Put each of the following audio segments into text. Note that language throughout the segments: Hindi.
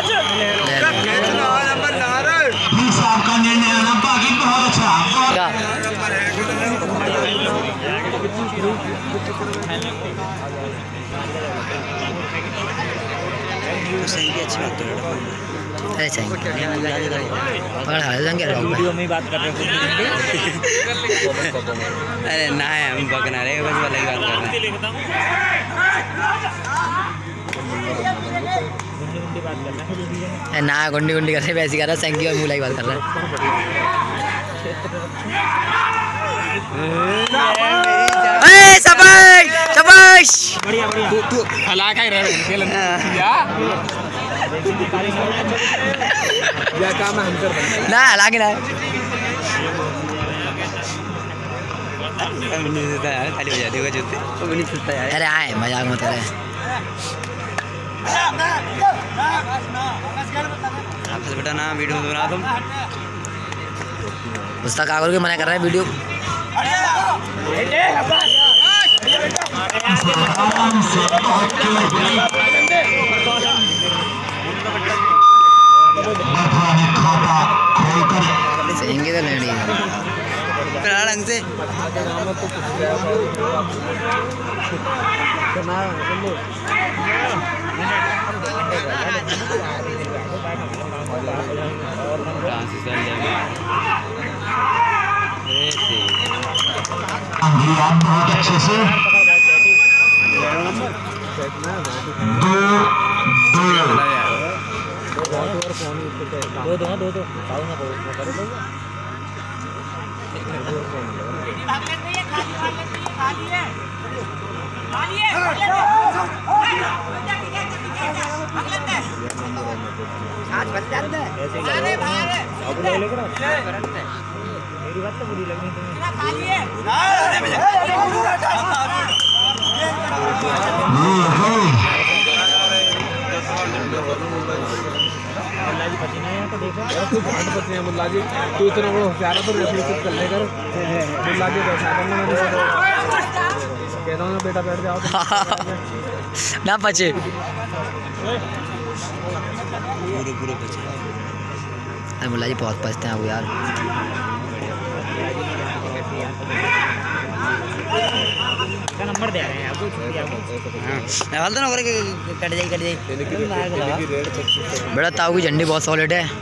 आपका निर्णय लेना बाकी बहुत अच्छा। सही अच्छी बात है। अरे सही पकड़ हाल जाएंगे वीडियो में बात कर रहे हैं। अरे ना है हम बकना रहे बस वाला ही बात कर रहे हैं। ना गुंडी गुंडी कर रहे वैसी कर रहा है। सैंकी और मूला की बात कर रहा है। शाबाश शाबाश तू हला का ही रह क्या काम है हम कर ना हला के ना खाली हो जाती है जूते वो नहीं छूटता यार। अरे आए मजाक मत करे। आपसे बेटा ना वीडियो बना तुम उसका कागज के मना कर रहा है वीडियो। सहेंगे तो लेनी है ढंग से। आप बहुत अच्छे से दो आज बच जाते हैं अरे बाहर मेरी बात तो बुरी लगनी तुम्हें। मुल्ला जी तू इतना बड़ा होशियार है तो रेफ्लेक्ट कर लेकर मुल्ला जी बैठा करना मैंने कहता हूँ बेटा बैठ जाओ ना बचे पूरे बचे। अरे मुल्ला जी बहुत पछते हैं वो यार। नंबर दे रहे हैं आपको हाल तो ना कट जाए बेटा। ताऊ की झंडी बहुत सॉलिड है।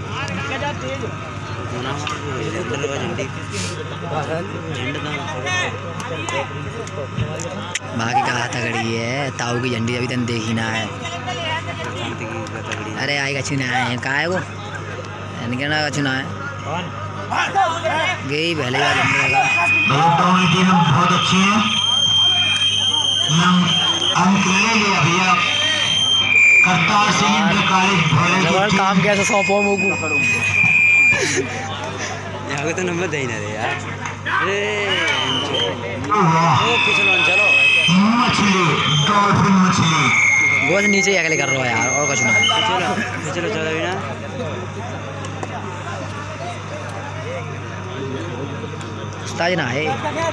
बाकी का हाथ तगड़ी है। ताऊ की झंडी अभी तक देखी ना है। अरे आएगा चुना है कहाँ है वो कहना चुना है गई पहले बहुत अच्छी है। अंक ले लिया भैया करतार सिंह इंटर कॉलेज काम कैसा सौंपो मुझको यहाँ को तो नंबर दे ही ना दे यार। अरे चलो मछली डॉल्फिन मछली वो नीचे अगले कर रहा है यार और कुछ ना। चलो चलो भी ना उस्ताद ना है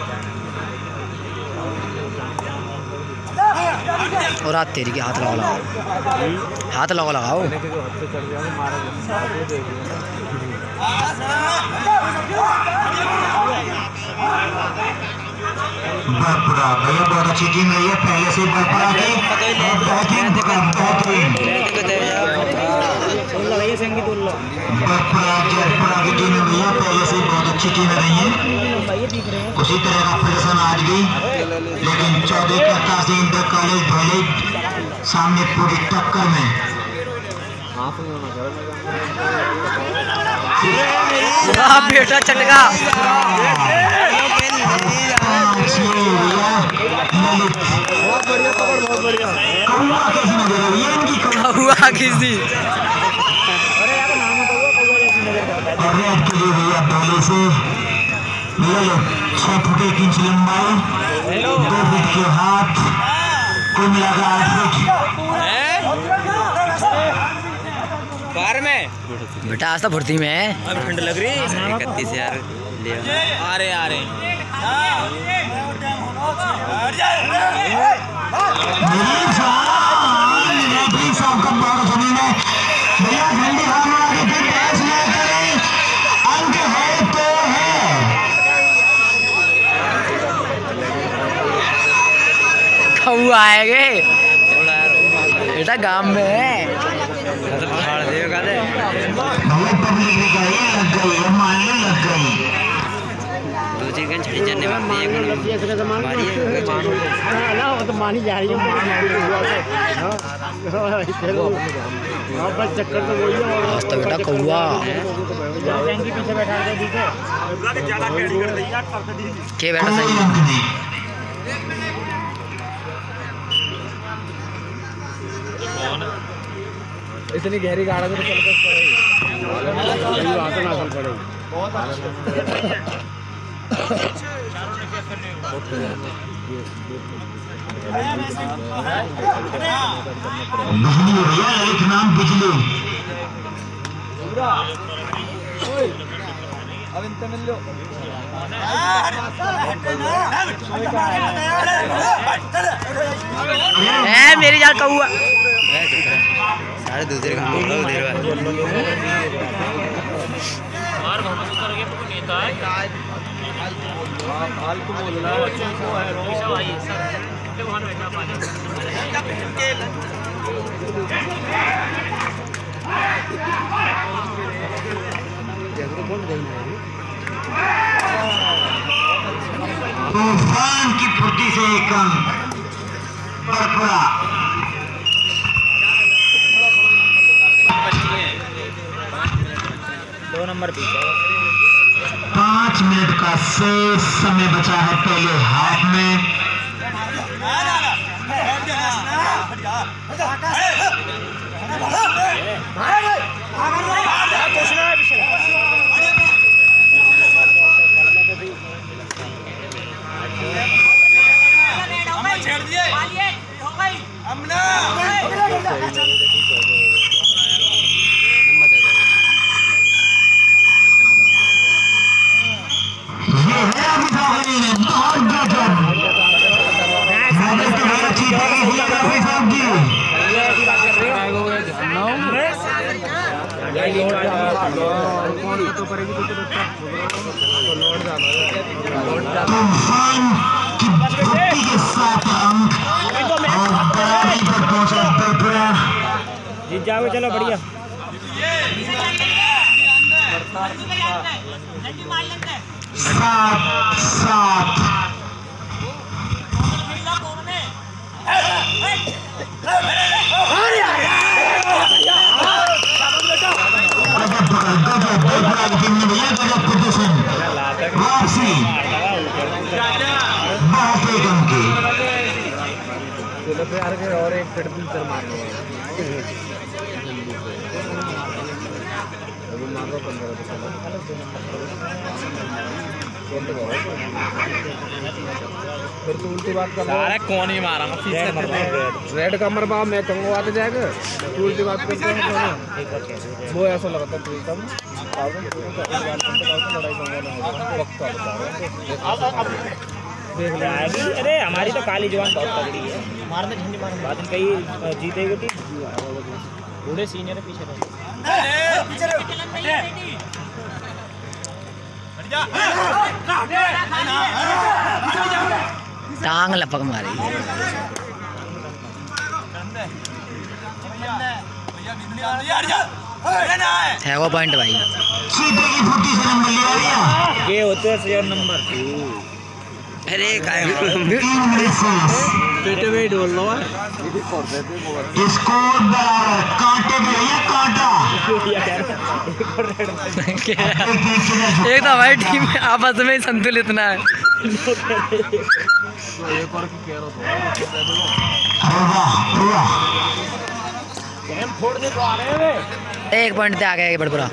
और हाथ तेरी के हाथ लगाओ हाथ लगाओ। बरपुरा भैया बहुत अच्छी टीम रही है पहले से बरपुरा की बरपुरा जयपुरा की टीम भैया पहले से बहुत अच्छी टीम रही है। उसी तरह का प्रदर्शन आज भी लेकिन चौधरी करतार सिंह इंटर कॉलेज भले सामने पूरी टक्कर में। बेटा चटका बहुत बढ़िया हुआ किसी पहले से 6 फुट 1 इंच लंबाई 2 फीट के हाथ कुल मिलाकर 8 फीट बाहर में बेटा आज तो भर्ती में है। ठंड लग रही 31,000 ले आ रहे साहब का बार जमीन है भैया कौआ आएगे बेटा गांव में है तो फाड़ देगा दे बहुत पब्लिक भी गई लग गई मान लो लग गई दूसरी गन छड़ी जाने वाली एक मारी तो मानी जा रही है बस चक्कर तो वही है तो बेटा कौआ पीछे बैठा दे के बैठा सही इतनी गहरी गाड़ा में तो चल पड़ेगी बिजली भैया एक नाम बिजली अब इनसे मिल लो मेरी जान कौआ सारे दूसरे काम बोलो देर बाद फालतू बोलना तूफान की फुर्ती से एक अंक बरपड़ा 2 नंबर पीछे 5 मिनट का शेष समय बचा है पहले हाफ में तूफान की भक्ति के साथ अंक और बराबरी पर पहुंचा बरपड़ा जीत जाओगे चलो बढ़िया 7-7 वापसी बहुत एक अंक की और एक पेड़ पीछे मारने अभी मारो 15 फिर तो उल्टी बात कर रहा कौन ही मारा रेड कमर बा मैं कहूँगा आते जाएगा तू उल्टी बात करते हैं वो ऐसा लगता तू कम अरे हमारी तो काली जवान बहुत तगड़ी है मारने झंडी मारने बाद में कई जीतेगी टीम बूढ़े सीनियर पीछे टांग लपक मारी है वो पॉइंट भाई ये होते हैं शेयर नंबर 2 अरे काय पेटे में डोल लो स्कोर बराबर कांटे में भैया कांटा एक तो हमारी टीम में आपस में संतुलित ना है एक पॉइंट पे आ गया बड़पुरा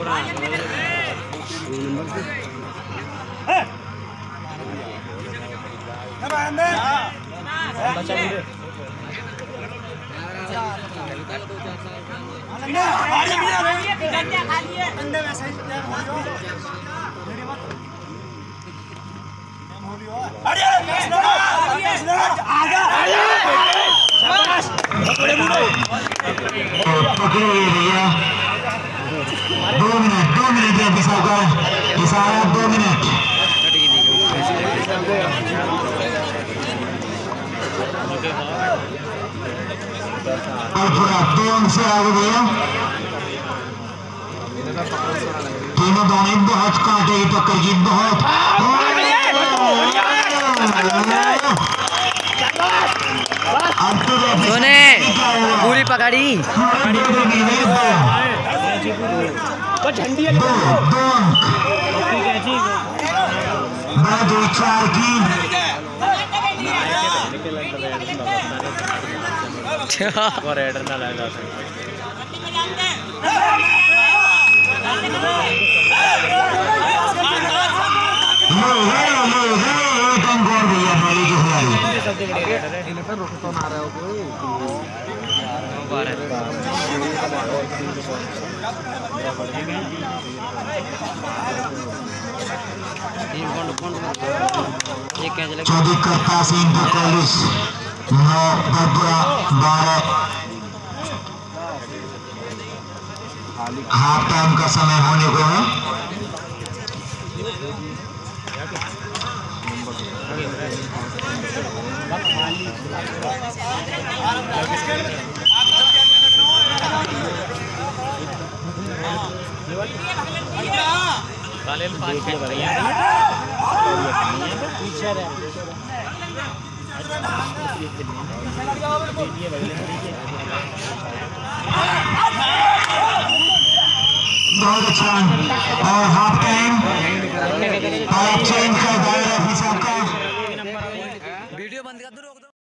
भैया 2 मिनट है इशारा 2 मिनट और पूरा 2 अंक से आगे भैया। तीनों दाने बहुत कांटे की टक्कर की, बहुत सोने पूरी पकड़ी। झंडी 2 अंक 4 की। रेड ना लगा रुक तो ना रहे हो चौधरी करता सिंह 41 9 12 हाफ टाइम का समय होने को है। बहुत अच्छा और हाफ टाइम चेंज का दायरा हिसाब का